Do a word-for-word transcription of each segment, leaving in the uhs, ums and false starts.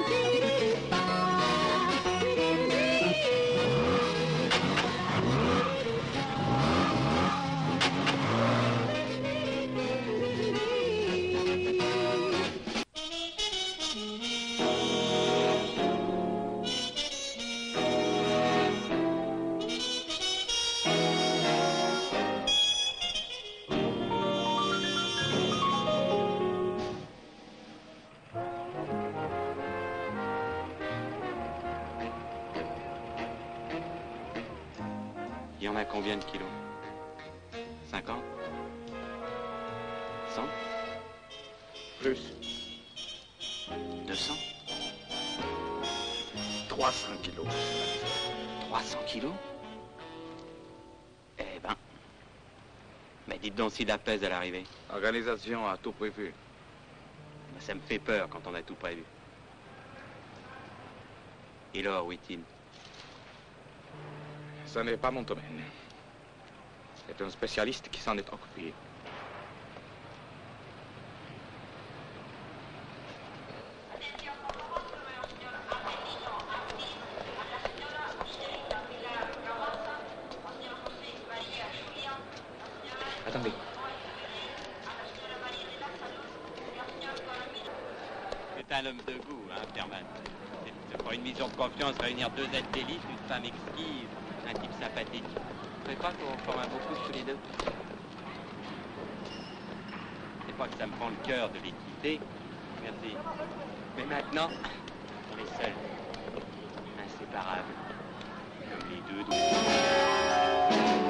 Il y en a combien de kilos? cinquante? cent? Plus. deux cents? trois cents kilos. trois cents kilos? Eh ben. Mais dites donc si la pèse à l'arrivée. L'organisation a tout prévu. Ça me fait peur quand on a tout prévu. Et l'or, où est-il? Ce n'est pas mon domaine. C'est un spécialiste qui s'en est occupé. Attendez. C'est un homme de goût, hein, Pierman. C'est pour une mission de confiance réunir deux aides d'élite, une femme exquise, un type sympathique. Vous ne trouvez pas qu'on forme un beau couple tous les deux? C'est pas que ça me prend le cœur de les quitter. Merci. Mais maintenant, on est seuls. Inséparables. Comme les deux doigts.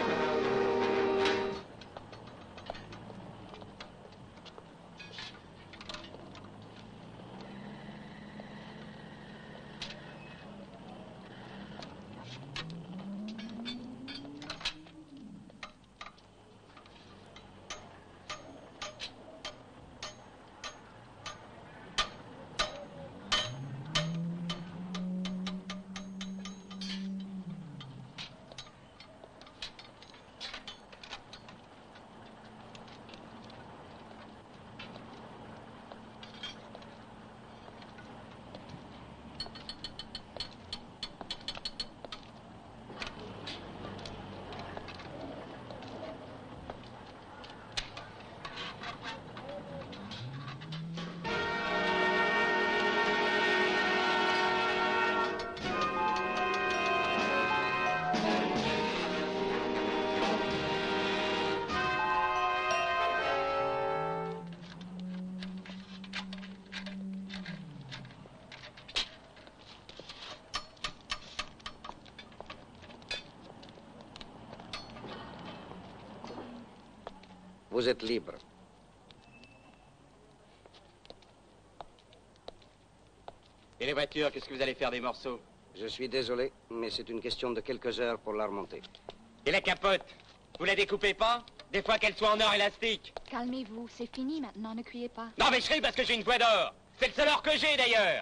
Vous êtes libre. Et les voitures, qu'est-ce que vous allez faire des morceaux? Je suis désolé, mais c'est une question de quelques heures pour la remonter. Et la capote? Vous la découpez pas? Des fois qu'elle soit en or élastique. Calmez-vous, c'est fini maintenant, ne criez pas. Non mais je crie parce que j'ai une voix d'or. C'est le seul or que j'ai d'ailleurs.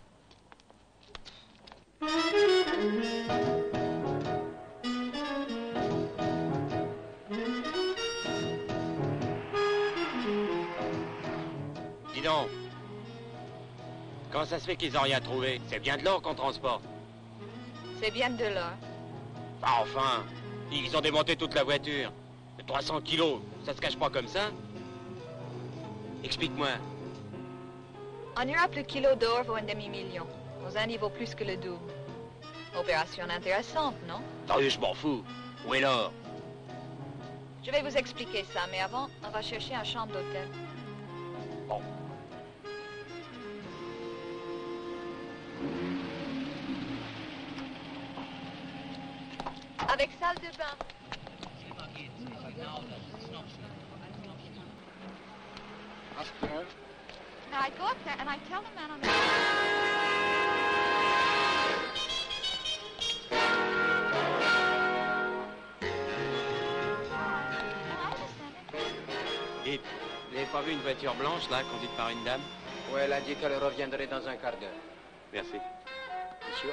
Dis donc, comment ça se fait qu'ils n'ont rien trouvé? C'est bien de l'or qu'on transporte. C'est bien de l'or. Ah, enfin, ils ont démonté toute la voiture. trois cents kilos, ça se cache pas comme ça? Explique-moi. En Europe, le kilo d'or vaut un demi-million. Aux Indes, il vaut plus que le double. Opération intéressante, non? Attendez, je m'en fous. Où est l'or? Je vais vous expliquer ça, mais avant, on va chercher une chambre d'hôtel. Bon. Avec salle de bain. Now I go up there and I tell the man on the... Et vous n'avez pas vu une voiture blanche, là, conduite par une dame? Oui, elle a dit qu'elle reviendrait dans un quart d'heure. Merci. Monsieur?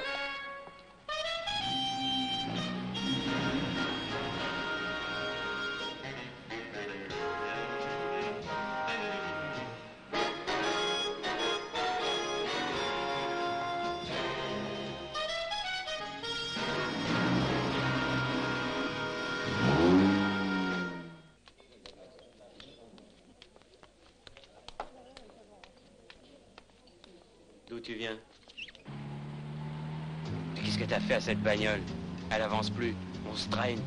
D'où tu viens? Mais qu'est-ce que t'as fait à cette bagnole? Elle avance plus, on se traîne.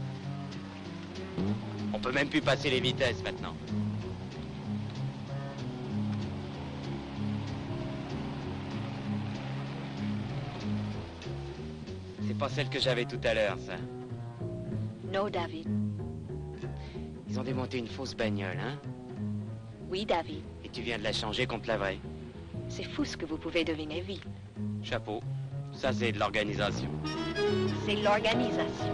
On peut même plus passer les vitesses maintenant. C'est pas celle que j'avais tout à l'heure, ça. Non, David. Ils ont démonté une fausse bagnole, hein? Oui, David. Et tu viens de la changer contre la vraie. C'est fou ce que vous pouvez deviner vite. Chapeau. Ça, c'est de l'organisation. C'est l'organisation.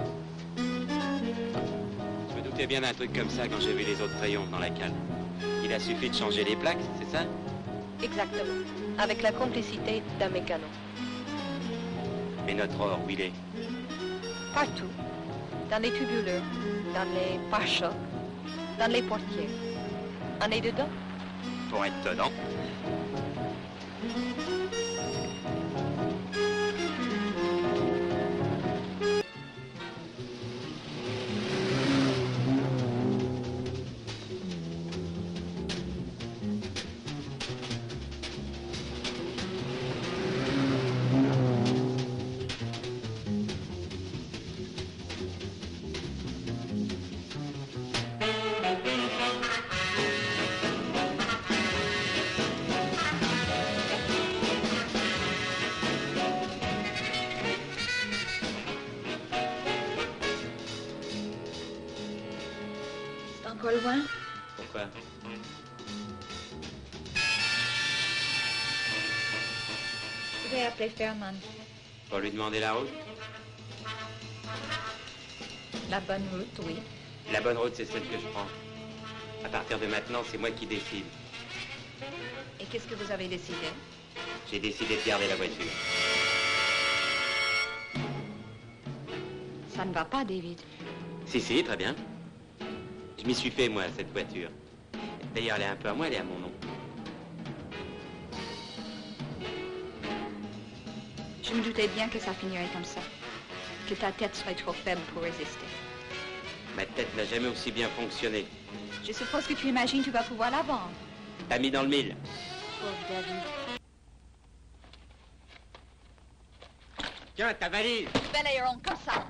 Je me doutais bien d'un truc comme ça quand j'ai vu les autres triomphes dans la cale. Il a suffi de changer les plaques, c'est ça? Exactement. Avec la complicité d'un mécano. Et notre or, où il est? Partout. Dans les tubuleurs, dans les pare-chocs, dans les portières. On est dedans? Pour être dedans. Encore loin? Pourquoi? Je vais appeler Fairman. Pour lui demander la route? La bonne route, oui. La bonne route, c'est celle que je prends. À partir de maintenant, c'est moi qui décide. Et qu'est-ce que vous avez décidé? J'ai décidé de garder la voiture. Ça ne va pas, David. Si, si, très bien. Je m'y suis fait, moi, cette voiture. D'ailleurs, elle est un peu à moi, elle est à mon nom. Je me doutais bien que ça finirait comme ça. Que ta tête serait trop faible pour résister. Ma tête n'a jamais aussi bien fonctionné. Je suppose que tu imagines que tu vas pouvoir la vendre. T'as mis dans le mille. Pauvre David. Tiens, ta valise. Balayerons comme ça.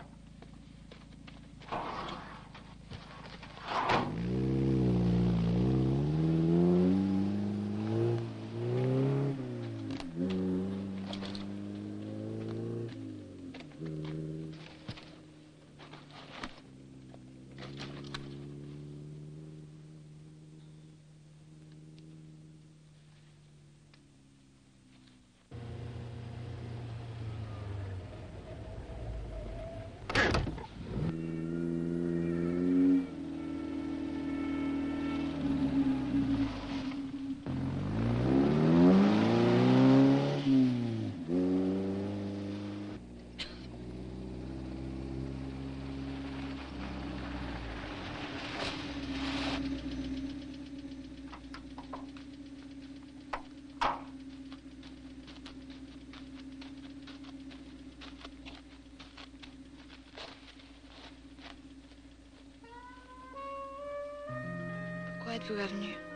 Pourquoi êtes-vous revenu?